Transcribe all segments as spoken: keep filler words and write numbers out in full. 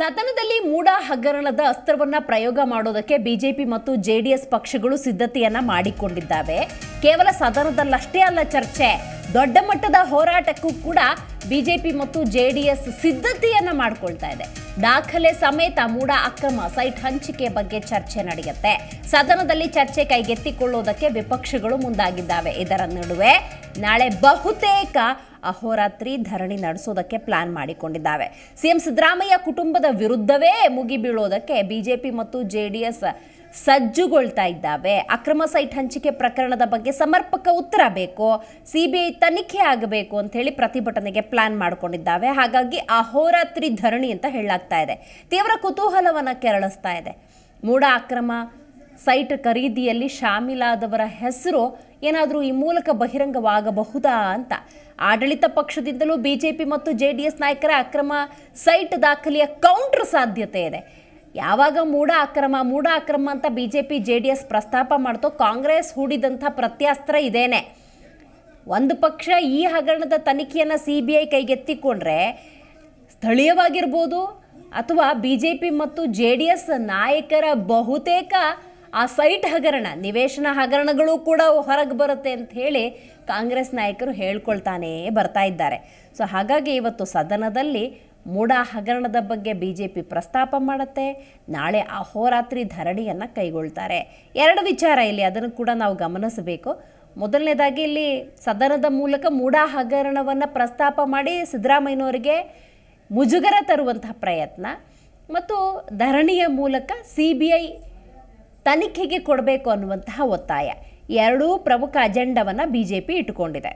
ಸದನದಲ್ಲಿ ಮೂಡ ಹಗರಣದ ಅಸ್ತ್ರವನ್ನ ಪ್ರಯೋಗ ಮಾಡೋದಕ್ಕೆ ಬಿಜೆಪಿ ಮತ್ತು ಜೆಡಿಎಸ್ ಪಕ್ಷಗಳು ಸಿದ್ಧತೆಯನ್ನ ಮಾಡಿಕೊಂಡಿದ್ದಾವೆ. ಕೇವಲ ಸದನದಲ್ಲಷ್ಟೇ ಅಲ್ಲ ಚರ್ಚೆ, ದೊಡ್ಡ ಮಟ್ಟದ ಹೋರಾಟಕ್ಕೂ ಕೂಡ ಬಿಜೆಪಿ ಮತ್ತು ಜೆಡಿಎಸ್ ಸಿದ್ಧತೆಯನ್ನ ಮಾಡಿಕೊಳ್ತಾ ಇದೆ. ದಾಖಲೆ ಸಮೇತ ಮೂಡ ಅಕ್ರಮ ಸೈಟ್ ಹಂಚಿಕೆ ಬಗ್ಗೆ ಚರ್ಚೆ ನಡೆಯುತ್ತೆ. ಸದನದಲ್ಲಿ ಚರ್ಚೆ ಕೈಗೆತ್ತಿಕೊಳ್ಳುವುದಕ್ಕೆ ವಿಪಕ್ಷಗಳು ಮುಂದಾಗಿದ್ದಾವೆ. ಇದರ ನಡುವೆ ನಾಳೆ ಬಹುತೇಕ ಅಹೋರಾತ್ರಿ ಧರಣಿ ನಡೆಸೋದಕ್ಕೆ ಪ್ಲಾನ್ ಮಾಡಿಕೊಂಡಿದ್ದಾವೆ. ಸಿಎಂ ಸಿದ್ದರಾಮಯ್ಯ ಕುಟುಂಬದ ವಿರುದ್ಧವೇ ಮುಗಿಬೀಳೋದಕ್ಕೆ ಬಿಜೆಪಿ ಮತ್ತು ಜೆಡಿಎಸ್ ಸಜ್ಜುಗೊಳ್ತಾ ಇದ್ದಾವೆ. ಅಕ್ರಮ ಸೈಟ್ ಹಂಚಿಕೆ ಪ್ರಕರಣದ ಬಗ್ಗೆ ಸಮರ್ಪಕ ಉತ್ತರ ಬೇಕು, ಸಿಬಿಐ ತನಿಖೆ ಆಗಬೇಕು ಅಂತ ಹೇಳಿ ಪ್ರತಿಭಟನೆಗೆ ಪ್ಲಾನ್ ಮಾಡಿಕೊಂಡಿದ್ದಾವೆ. ಹಾಗಾಗಿ ಅಹೋರಾತ್ರಿ ಧರಣಿ ಅಂತ ಹೇಳಲಾಗ್ತಾ ಇದೆ. ತೀವ್ರ ಕುತೂಹಲವನ್ನು ಕೆರಳಿಸ್ತಾ ಇದೆ. ಮೂಡ ಅಕ್ರಮ ಸೈಟ್ ಖರೀದಿಯಲ್ಲಿ ಶಾಮೀಲಾದವರ ಹೆಸರು ಏನಾದರೂ ಈ ಮೂಲಕ ಬಹಿರಂಗವಾಗಬಹುದಾ ಅಂತ. ಆಡಳಿತ ಪಕ್ಷದಿಂದಲೂ ಬಿಜೆಪಿ ಮತ್ತು ಜೆಡಿಎಸ್ ನಾಯಕರ ಅಕ್ರಮ ಸೈಟ್ ದಾಖಲೆಯ ಕೌಂಟರ್ ಸಾಧ್ಯತೆ ಇದೆ. ಯಾವಾಗ ಮೂಡ ಅಕ್ರಮ ಮೂಡ ಅಕ್ರಮ ಅಂತ ಬಿಜೆಪಿ ಜೆಡಿಎಸ್ ಪ್ರಸ್ತಾಪ ಮಾಡ್ತೋ, ಕಾಂಗ್ರೆಸ್ ಹೂಡಿದಂಥ ಪ್ರತ್ಯಾಸ್ತ್ರ ಇದೇನೆ. ಒಂದು ಪಕ್ಷ ಈ ಹಗರಣದ ತನಿಖೆಯನ್ನು ಸಿ ಬಿ ಐ ಕೈಗೆತ್ತಿಕೊಂಡ್ರೆ ಸ್ಥಳೀಯವಾಗಿರ್ಬೋದು ಅಥವಾ ಬಿಜೆಪಿ ಮತ್ತು ಜೆ ಡಿ ಎಸ್ ನಾಯಕರ ಬಹುತೇಕ ಆ ಸೈಟ್ ಹಗರಣ, ನಿವೇಶನ ಹಗರಣಗಳು ಕೂಡ ಹೊರಗೆ ಬರುತ್ತೆ ಅಂತ ಹೇಳಿ ಕಾಂಗ್ರೆಸ್ ನಾಯಕರು ಹೇಳ್ಕೊಳ್ತಾನೇ ಬರ್ತಾ ಇದ್ದಾರೆ. ಸೊ ಹಾಗಾಗಿ ಇವತ್ತು ಸದನದಲ್ಲಿ ಮೂಡ ಹಗರಣದ ಬಗ್ಗೆ ಬಿಜೆಪಿ ಪ್ರಸ್ತಾಪ ಮಾಡುತ್ತೆ. ನಾಳೆ ಅಹೋರಾತ್ರಿ ಧರಣಿಯನ್ನು ಕೈಗೊಳ್ತಾರೆ. ಎರಡು ವಿಚಾರ ಇಲ್ಲಿ, ಅದನ್ನು ಕೂಡ ನಾವು ಗಮನಿಸಬೇಕು. ಮೊದಲನೇದಾಗಿ ಇಲ್ಲಿ ಸದನದ ಮೂಲಕ ಮೂಡ ಹಗರಣವನ್ನು ಪ್ರಸ್ತಾಪ ಮಾಡಿ ಸಿದ್ದರಾಮಯ್ಯನವರಿಗೆ ಮುಜುಗರ ತರುವಂತಹ ಪ್ರಯತ್ನ, ಮತ್ತು ಧರಣಿಯ ಮೂಲಕ ಸಿ ಬಿ ಐ ತನಿಖೆಗೆ ಕೊಡಬೇಕು ಅನ್ನುವಂತಹ ಒತ್ತಾಯ, ಎರಡೂ ಪ್ರಮುಖ ಅಜೆಂಡವನ್ನು ಬಿಜೆಪಿ ಇಟ್ಟುಕೊಂಡಿದೆ.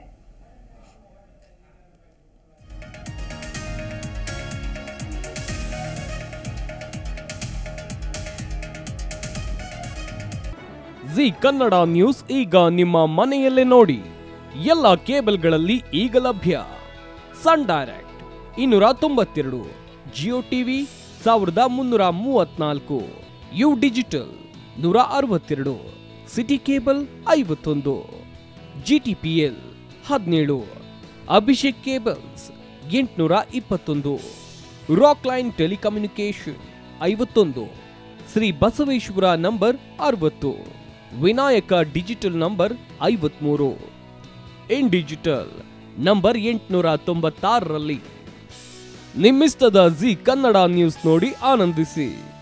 ಜಿ ಕನ್ನಡ ನ್ಯೂಸ್ ಈಗ ನಿಮ್ಮ ಮನೆಯಲ್ಲೇ ನೋಡಿ. ಎಲ್ಲ ಕೇಬಲ್ಗಳಲ್ಲಿ ಈಗ ಲಭ್ಯ. ಸನ್ ಡೈರೆಕ್ಟ್ ಇನ್ನೂರ ತೊಂಬತ್ತೆರಡು, ಜಿಯೋ ಟಿವಿ ಸಾವಿರದ ಮುನ್ನೂರ ಮೂವತ್ನಾಲ್ಕು, ಯು ಡಿಜಿಟಲ್ ನೂರ ಅರವತ್ತೆರಡು, ಸಿಟಿ ಕೇಬಲ್ ಐವತ್ತೊಂದು, ಜಿ ಟಿ ಪಿ ಎಲ್ ಹದಿನೇಳು, ಅಭಿಷೇಕ್ ಕೇಬಲ್ಸ್ ಎಂಟುನೂರ ಇಪ್ಪತ್ತೊಂದು, ರಾಕ್ ಲೈನ್ ಟೆಲಿಕಮ್ಯುನಿಕೇಶನ್ ಐವತ್ತೊಂದು, ಶ್ರೀ ಬಸವೇಶ್ವರ ನಂಬರ್ ಅರವತ್ತು, ವಿನಾಯಕ ಡಿಜಿಟಲ್ ನಂಬರ್ ಐವತ್ಮೂರು, ಇನ್ ಡಿಜಿಟಲ್ ನಂಬರ್ ಎಂಟುನೂರ ತೊಂಬತ್ತಾರರಲ್ಲಿ. ನಿಮ್ಮಿಸ್ತದ ಜಿ ಕನ್ನಡ ನ್ಯೂಸ್ ನೋಡಿ ಆನಂದಿಸಿ.